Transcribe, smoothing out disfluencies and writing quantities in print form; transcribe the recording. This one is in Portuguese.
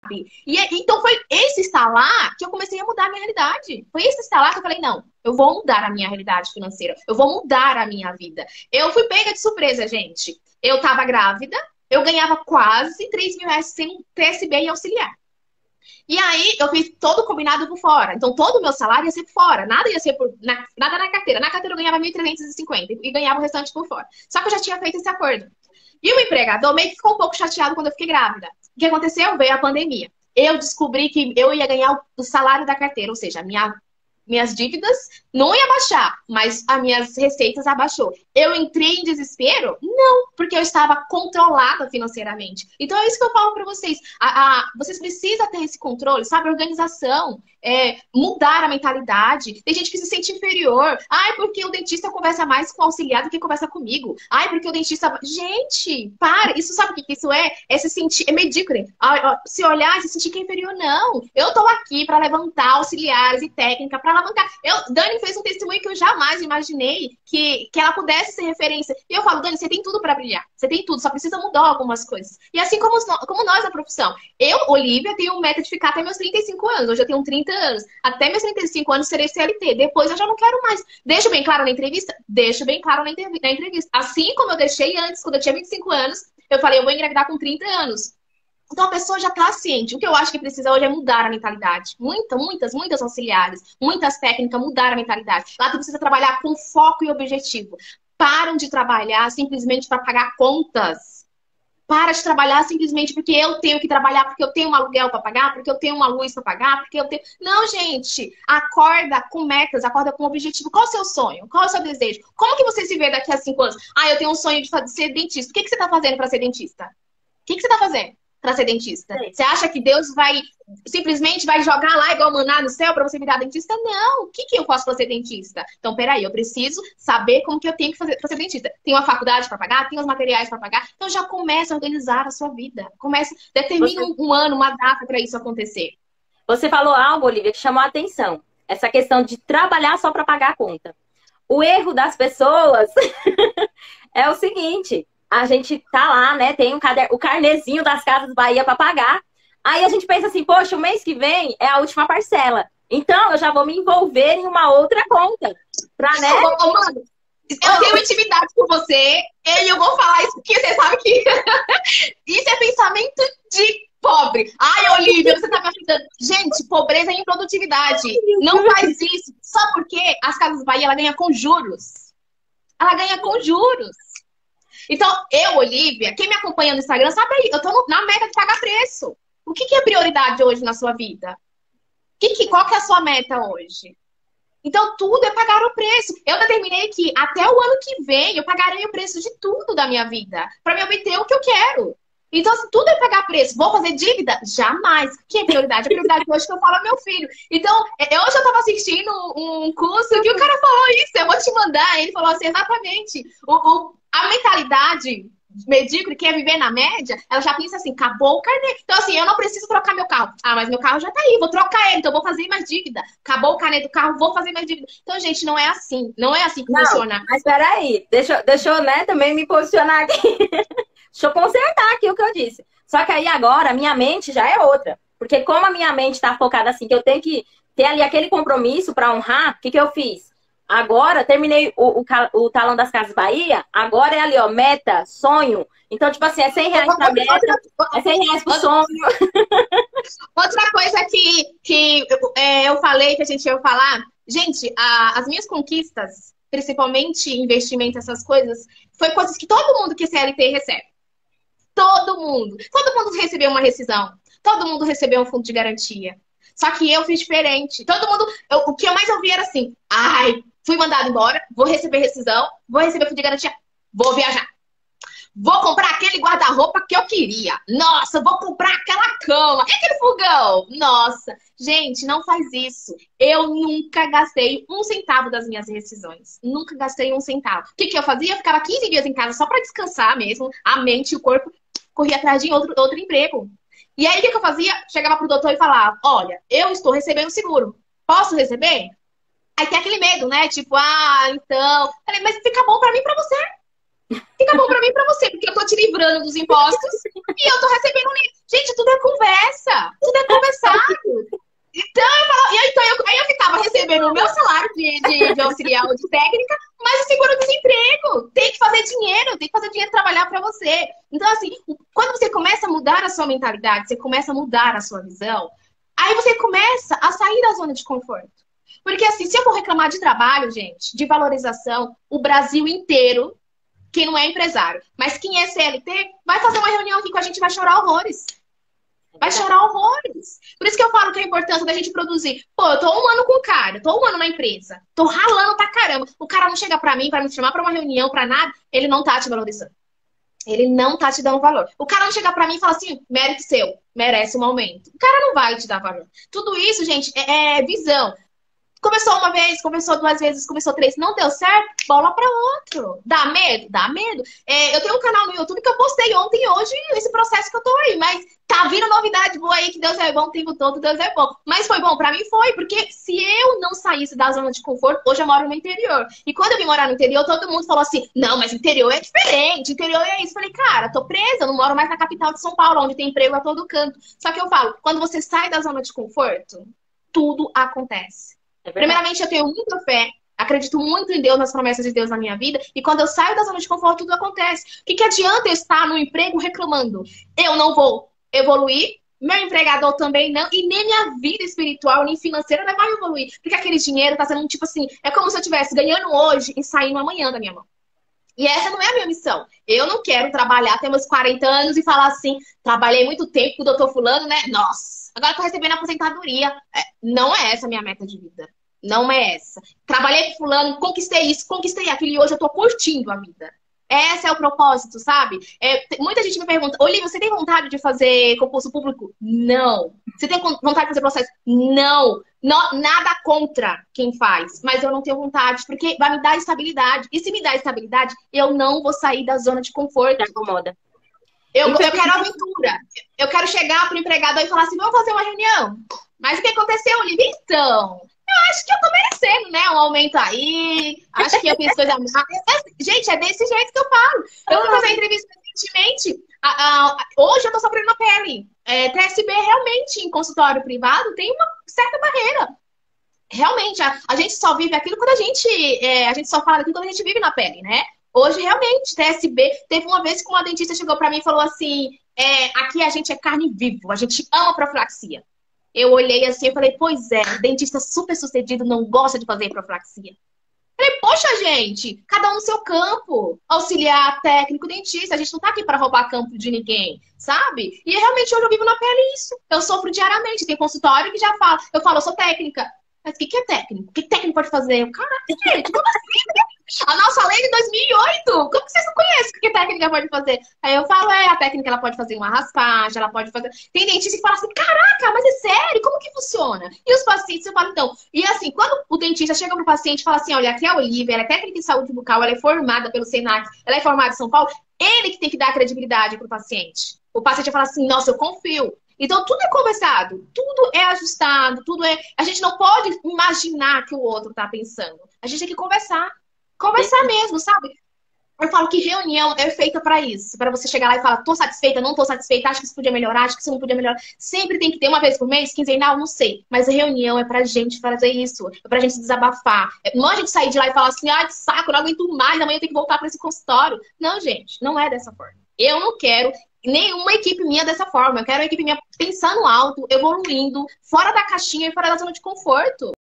Então foi esse estalar que eu comecei a mudar a minha realidade. Foi esse estalar que eu falei, não, eu vou mudar a minha realidade financeira. Eu vou mudar a minha vida. Eu fui pega de surpresa, gente. Eu tava grávida, eu ganhava quase 3 mil reais sem PSB e auxiliar. E aí eu fiz todo combinado por fora. Então todo o meu salário ia ser por fora. Nada ia ser nada na carteira. Na carteira eu ganhava 1.350 e ganhava o restante por fora. Só que eu já tinha feito esse acordo. E o empregador meio que ficou um pouco chateado quando eu fiquei grávida. O que aconteceu? Veio a pandemia. Eu descobri que eu ia ganhar o salário da carteira, ou seja, minhas dívidas não ia baixar, mas as minhas receitas abaixou. Eu entrei em desespero? Não, porque eu estava controlada financeiramente. Então é isso que eu falo para vocês. Vocês precisam ter esse controle, sabe? Organização, mudar a mentalidade. Tem gente que se sente inferior. Ai, porque o dentista conversa mais com o auxiliar do que conversa comigo. Ai, porque o dentista... Gente, para! Isso sabe o que isso é? É se sentir... É medíocre. Se olhar e se sentir que é inferior, não. Eu tô aqui para levantar auxiliares e técnica, para alavancar. Dani fez um testemunho que eu jamais imaginei que ela pudesse ser referência. E eu falo, Dani, você tem tudo para brilhar. Você tem tudo, só precisa mudar algumas coisas. E assim como nós na profissão. Eu, Olivia, tenho meta de ficar até meus 35 anos. Hoje eu tenho 30 anos. Até meus 35 anos serei CLT. Depois eu já não quero mais. Deixo bem claro na entrevista? Deixo bem claro na entrevista. Assim como eu deixei antes, quando eu tinha 25 anos, eu falei, eu vou engravidar com 30 anos. Então a pessoa já está ciente. O que eu acho que precisa hoje é mudar a mentalidade. Muitas auxiliares, muitas técnicas, mudar a mentalidade. Lá tu precisa trabalhar com foco e objetivo. Param de trabalhar simplesmente para pagar contas. Para de trabalhar simplesmente porque eu tenho que trabalhar, porque eu tenho um aluguel para pagar, porque eu tenho uma luz para pagar, porque eu tenho... Não, gente. Acorda com metas, acorda com objetivo. Qual é o seu sonho? Qual é o seu desejo? Como que você se vê daqui a 5 anos? Ah, eu tenho um sonho de ser dentista. O que você está fazendo para ser dentista? O que você está fazendo para ser dentista? Você acha que Deus simplesmente vai jogar lá igual maná no céu para você virar dentista? Não. O que eu posso para ser dentista? Então, peraí, eu preciso saber como que eu tenho que fazer para ser dentista. Tem uma faculdade para pagar, tem os materiais para pagar. Então, já começa a organizar a sua vida. Determina um ano, uma data para isso acontecer. Você falou algo, Olivia, que chamou a atenção. Essa questão de trabalhar só para pagar a conta. O erro das pessoas é o seguinte... A gente tá lá, né? Tem o carnezinho das Casas Bahia para pagar. Aí a gente pensa assim, poxa, o mês que vem é a última parcela. Então eu já vou me envolver em uma outra conta. Pra, né? Mano, eu tenho intimidade com você e eu vou falar isso porque você sabe que isso é pensamento de pobre. Ai, Olivia, você tá me ajudando. Gente, pobreza é improdutividade. Não faz isso. Só porque as Casas Bahia, ela ganha com juros. Ela ganha com juros. Então, eu, Olivia, quem me acompanha no Instagram, sabe aí, eu tô na meta de pagar preço. O que é prioridade hoje na sua vida? Qual que é a sua meta hoje? Então, tudo é pagar o preço. Eu determinei que até o ano que vem eu pagarei o preço de tudo da minha vida para me obter o que eu quero. Então, se tudo é pagar preço, vou fazer dívida? Jamais. O que é prioridade? A prioridade hoje que eu falo ao meu filho. Então, hoje eu tava assistindo um curso que o cara falou isso, eu vou te mandar. Ele falou assim, exatamente. A mentalidade medíocre, que é viver na média, ela já pensa assim, acabou o carnê. Então, assim, eu não preciso trocar meu carro. Ah, mas meu carro já tá aí, vou trocar ele, então vou fazer mais dívida. Acabou o carnê do carro, vou fazer mais dívida. Então, gente, não é assim. Não é assim que funciona. Mas peraí, deixa eu, né, também me posicionar aqui. Deixa eu consertar aqui o que eu disse. Só que aí agora, a minha mente já é outra. Porque como a minha mente tá focada assim, que eu tenho que ter ali aquele compromisso para honrar, o que eu fiz? Agora, terminei o talão das Casas Bahia, agora é ali, ó, meta, sonho. Então, tipo assim, é 100 reais pra meta, é 100 reais pro sonho. Outra coisa que eu falei, que a gente ia falar, gente, as minhas conquistas, principalmente investimento, essas coisas, foi coisas que todo mundo que é CLT recebe. Todo mundo. Todo mundo recebeu uma rescisão. Todo mundo recebeu um fundo de garantia. Só que eu fiz diferente. Todo mundo... o que eu mais ouvi era assim, ai, fui mandado embora, vou receber rescisão, vou receber fundo de garantia, vou viajar. Vou comprar aquele guarda-roupa que eu queria. Nossa, vou comprar aquela cama. E aquele fogão? Nossa. Gente, não faz isso. Eu nunca gastei um centavo das minhas rescisões. Nunca gastei um centavo. O que eu fazia? Eu ficava 15 dias em casa só para descansar mesmo. A mente e o corpo corria atrás de outro emprego. E aí, o que eu fazia? Chegava pro doutor e falava, olha, eu estou recebendo seguro. Posso receber? Aí tem aquele medo, né? Tipo, então... Falei, mas fica bom pra mim e pra você. Fica bom pra mim e pra você, porque eu tô te livrando dos impostos e eu tô recebendo... Gente, tudo é conversa. atravessado. Então, aí eu ficava recebendo o meu salário de auxiliar ou de técnica, mas o seguro-desemprego. Tem que fazer dinheiro, tem que fazer dinheiro trabalhar para você. Então, assim, quando você começa a mudar a sua mentalidade, você começa a mudar a sua visão, aí você começa a sair da zona de conforto. Porque, assim, se eu for reclamar de trabalho, gente, de valorização, o Brasil inteiro, quem não é empresário, mas quem é CLT, vai fazer uma reunião aqui com a gente e vai chorar horrores. Vai chorar horrores. Por isso que eu falo que é a importância da gente produzir. Pô, eu tô 1 ano com o cara, tô 1 ano na empresa, tô ralando pra caramba. O cara não chega pra mim, pra me chamar pra uma reunião, pra nada, ele não tá te valorizando. Ele não tá te dando valor. O cara não chega pra mim e fala assim, mérito seu, merece um aumento. O cara não vai te dar valor. Tudo isso, gente, é visão. Começou uma vez, começou 2 vezes, começou 3, não deu certo, bola pra outro. Dá medo? Dá medo. Eu tenho um canal no YouTube que eu postei ontem e hoje esse processo que eu tô aí, mas tá vindo novidade boa aí, que Deus é bom o tempo todo, Deus é bom. Mas foi bom pra mim? Foi, porque se eu não saísse da zona de conforto, hoje eu moro no interior. E quando eu vim morar no interior, todo mundo falou assim, não, mas interior é diferente, interior é isso. Eu falei, cara, tô presa, eu não moro mais na capital de São Paulo, onde tem emprego a todo canto. Só que eu falo, quando você sai da zona de conforto, tudo acontece. Primeiramente, eu tenho muita fé, acredito muito em Deus, nas promessas de Deus na minha vida, e quando eu saio da zona de conforto, tudo acontece. O que adianta eu estar no emprego reclamando? Eu não vou evoluir, meu empregador também não, e nem minha vida espiritual, nem financeira não vai evoluir. Porque aquele dinheiro tá sendo tipo assim, é como se eu estivesse ganhando hoje e saindo amanhã da minha mão. E essa não é a minha missão. Eu não quero trabalhar até meus 40 anos e falar assim, trabalhei muito tempo com o doutor fulano, né? Nossa, agora tô recebendo aposentadoria. Não é essa a minha meta de vida. Não é essa. Trabalhei com fulano, conquistei isso, conquistei aquilo e hoje eu tô curtindo a vida. Esse é o propósito, sabe? Muita gente me pergunta, Olivia, você tem vontade de fazer concurso público? Não. Você tem vontade de fazer processo? Não. Nada contra quem faz, mas eu não tenho vontade, porque vai me dar estabilidade. E se me dá estabilidade, eu não vou sair da zona de conforto. Te acomoda. Eu quero aventura. Eu quero chegar pro empregador e falar assim, vamos fazer uma reunião. Mas o que aconteceu, Olivia? Então, eu acho que eu tô merecendo, né? Um aumento aí. Acho que eu fiz coisa mais. Gente, é desse jeito que eu falo. Eu fui fazer entrevista recentemente. Hoje eu tô sofrendo na pele. TSB realmente em consultório privado tem uma certa barreira. Realmente, a gente só vive aquilo quando a gente só fala daquilo quando a gente vive na pele, né? Hoje, realmente, TSB, teve uma vez que uma dentista chegou pra mim e falou assim, aqui a gente é carne viva, a gente ama profilaxia. Eu olhei assim e falei, pois é, dentista super sucedido não gosta de fazer profilaxia. Falei, poxa, gente, cada um no seu campo. Auxiliar, técnico, dentista. A gente não tá aqui para roubar campo de ninguém, sabe? E realmente hoje eu vivo na pele isso. Eu sofro diariamente. Tem consultório que já fala. Eu falo, eu sou técnica. Mas o que é técnico? O que técnico pode fazer? Caraca, gente, como assim? A nossa lei de 2008. Como que vocês não conhecem o que técnica pode fazer? Aí eu falo, a técnica ela pode fazer uma raspagem, ela pode fazer... Tem dentista que fala assim, caraca, mas é sério? Como que funciona? E os pacientes, eu falo, então... E assim, quando o dentista chega pro paciente e fala assim, olha, aqui é a Olivia, ela é técnica em saúde bucal, ela é formada pelo Senac, ela é formada em São Paulo, ele que tem que dar credibilidade pro paciente. O paciente fala assim, nossa, eu confio. Então, tudo é conversado, tudo é ajustado, tudo é... A gente não pode imaginar que o outro tá pensando. A gente tem que conversar. Conversar mesmo, sabe? Eu falo que reunião é feita pra isso. Pra você chegar lá e falar, tô satisfeita, não tô satisfeita, acho que isso podia melhorar, acho que isso não podia melhorar. Sempre tem que ter uma vez por mês, quinzenal, não sei. Mas a reunião é pra gente fazer isso. É pra gente desabafar. Não a gente sair de lá e falar assim, ai, que saco, não aguento mais, amanhã eu tenho que voltar pra esse consultório. Não, gente, não é dessa forma. Eu não quero nenhuma equipe minha dessa forma. Eu quero uma equipe minha pensando alto, evoluindo, fora da caixinha e fora da zona de conforto.